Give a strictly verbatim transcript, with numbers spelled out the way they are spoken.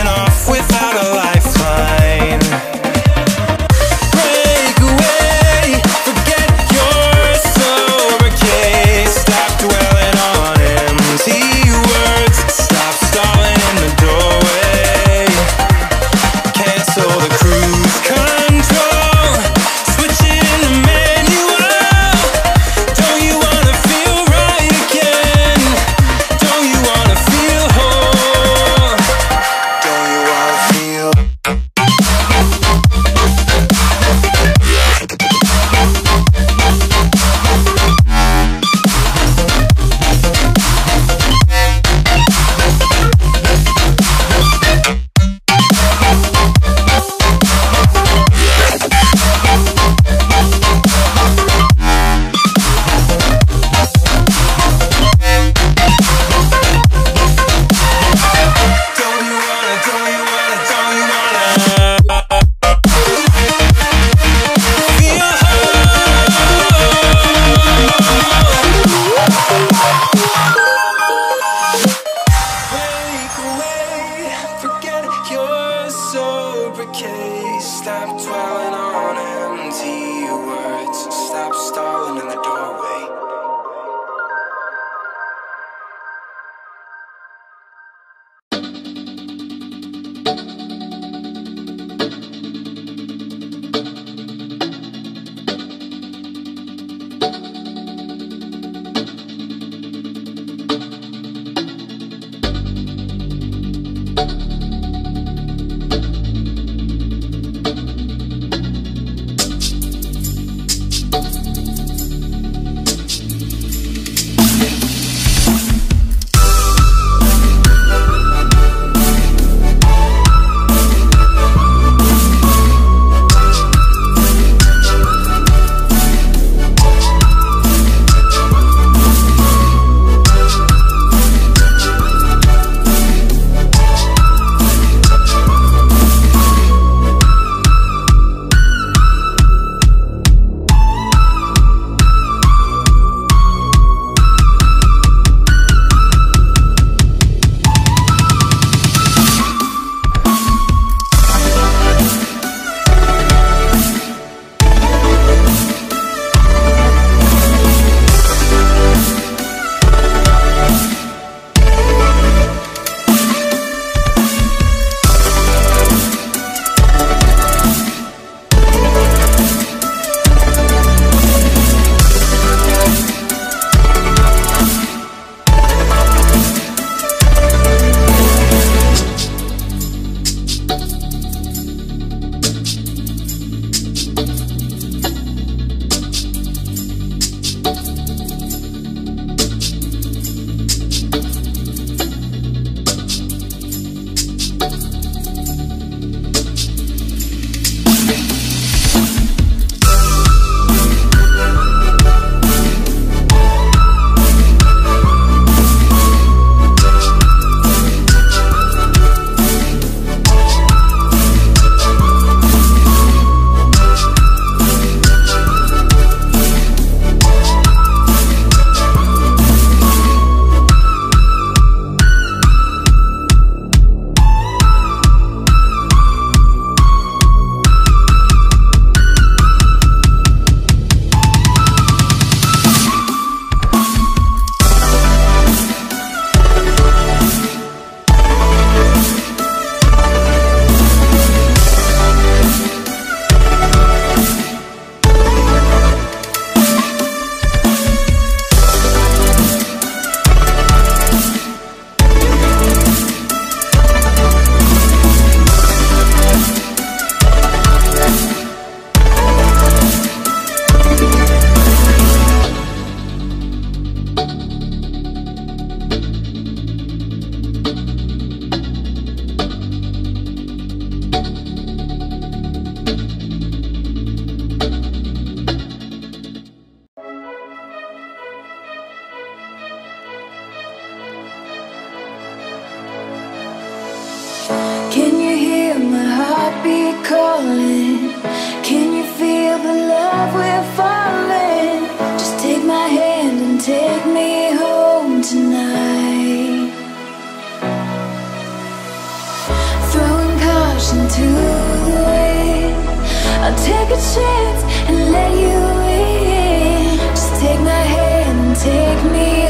falling off without a lifeline. Break away, forget your sober case. Stop dwelling on empty words. Stop stalling in the doorway. Cancel the cruise control. Switch it in the manual. Don't you wanna feel right again? Don't you wanna feel whole? Don't you wanna feel? Don't you wanna, don't you wanna, don't you wanna feel Break away, forget your sober case. Stop dwelling on empty words. Stop stalling in the doorway. Can you hear my heartbeat calling? Can you feel the love we're falling? Just take my hand and take me home tonight. Through ocean to the wind. I'll take a chance and let you in. Just take my hand and take me